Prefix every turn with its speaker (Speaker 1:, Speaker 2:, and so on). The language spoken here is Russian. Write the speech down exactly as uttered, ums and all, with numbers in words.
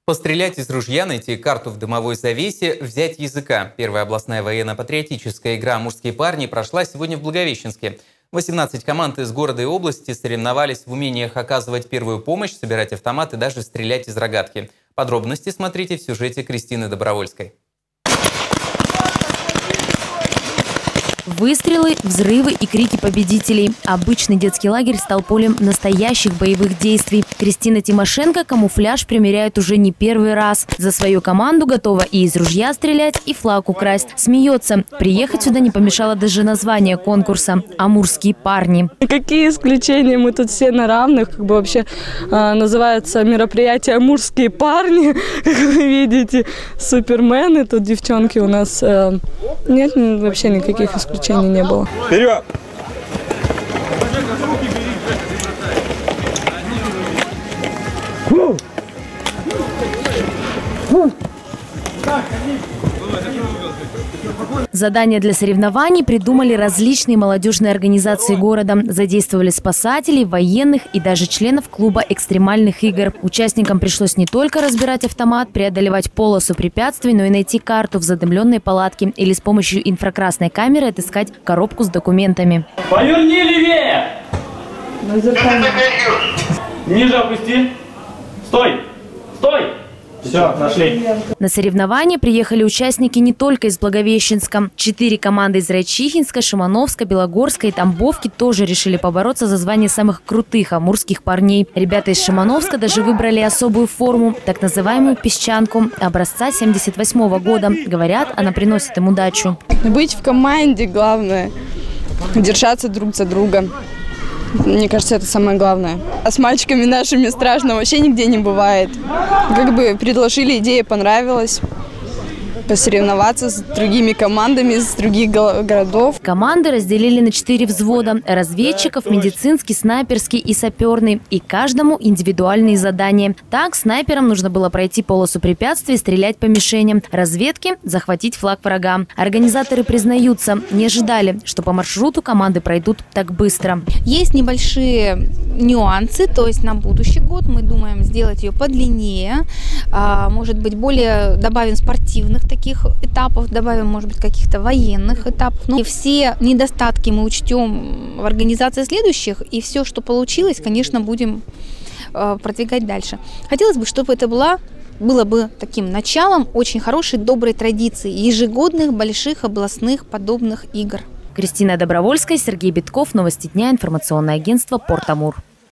Speaker 1: Пострелять из ружья, найти карту в дымовой завесе, взять языка. Первая областная военно-патриотическая игра «Амурские парни» прошла сегодня в Благовещенске. восемнадцать команд из города и области соревновались в умениях оказывать первую помощь, собирать автомат и даже стрелять из рогатки. Подробности смотрите в сюжете Кристины Добровольской.
Speaker 2: Выстрелы, взрывы и крики победителей. Обычный детский лагерь стал полем настоящих боевых действий. Кристина Тимошенко камуфляж примеряет уже не первый раз. За свою команду готова и из ружья стрелять, и флаг украсть. Смеется. Приехать сюда не помешало даже название конкурса «Амурские парни».
Speaker 3: Какие исключения? Мы тут все на равных. Как бы вообще э, называется мероприятие «Амурские парни». Как вы видите, супермены. Тут девчонки у нас. Э, нет вообще никаких исключений. Исключений не было.
Speaker 4: Вперед!
Speaker 2: Задания для соревнований придумали различные молодежные организации города. Задействовали спасателей, военных и даже членов клуба экстремальных игр. Участникам пришлось не только разбирать автомат, преодолевать полосу препятствий, но и найти карту в задымленной палатке или с помощью инфракрасной камеры отыскать коробку с документами.
Speaker 5: Поверни левее! Ниже опусти. Стой! Стой! Все, нашли.
Speaker 2: На соревнования приехали участники не только из Благовещенска. Четыре команды из Райчихинска, Шимановска, Белогорска и Тамбовки тоже решили побороться за звание самых крутых амурских парней. Ребята из Шимановска даже выбрали особую форму, так называемую песчанку, образца семьдесят восьмого года. Говорят, она приносит им удачу.
Speaker 3: Быть в команде главное, держаться друг за друга. Мне кажется, это самое главное. А с мальчиками нашими страшно вообще нигде не бывает. Как бы предложили, идея понравилась. Посоревноваться с другими командами из других городов.
Speaker 2: Команды разделили на четыре взвода – разведчиков, медицинский, снайперский и саперный. И каждому индивидуальные задания. Так, снайперам нужно было пройти полосу препятствий и стрелять по мишеням. Разведке – захватить флаг врага. Организаторы признаются, не ожидали, что по маршруту команды пройдут так быстро.
Speaker 6: Есть небольшие нюансы, то есть на будущий год мы думаем сделать ее подлиннее. Может быть, более добавим спортивных таких этапов, добавим, может быть, каких-то военных этапов. Но все недостатки мы учтем в организации следующих, и все, что получилось, конечно, будем э, продвигать дальше. Хотелось бы, чтобы это была, было бы таким началом очень хорошей, доброй традиции ежегодных больших областных подобных игр.
Speaker 2: Кристина Добровольская, Сергей Битков, Новости дня, информационное агентство «Порт Амур».